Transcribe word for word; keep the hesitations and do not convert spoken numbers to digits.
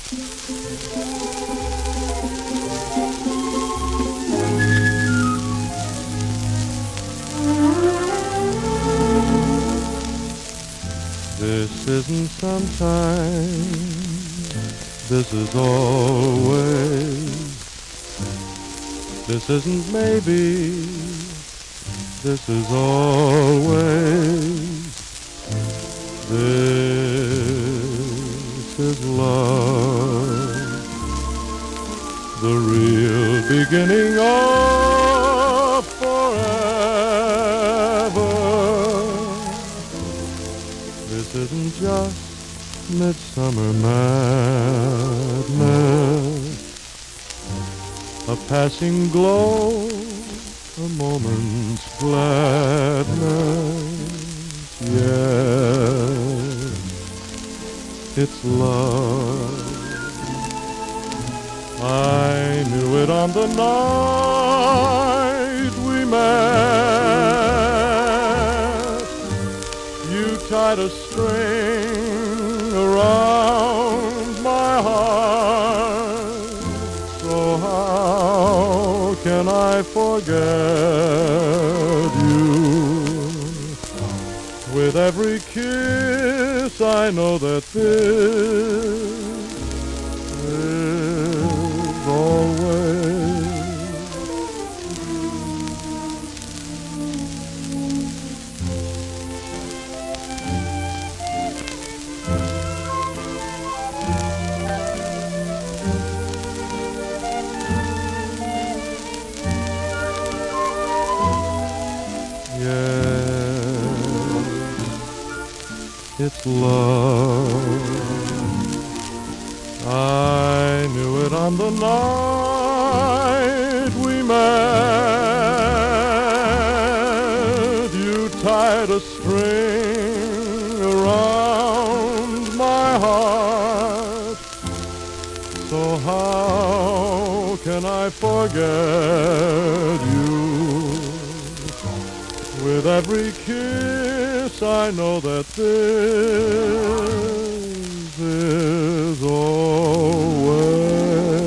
This isn't sometime, this is always. This isn't maybe, this is always. This is love, the real beginning of forever. This isn't just midsummer madness, a passing glow, a moment's gladness. Yes, it's love. I knew it on the night we met. You tied a string around my heart, so how can I forget you? With every kiss I know that this is always. It's love. I knew it on the night we met. You tied a string around my heart, so how can I forget you? With every kiss I know that this is always.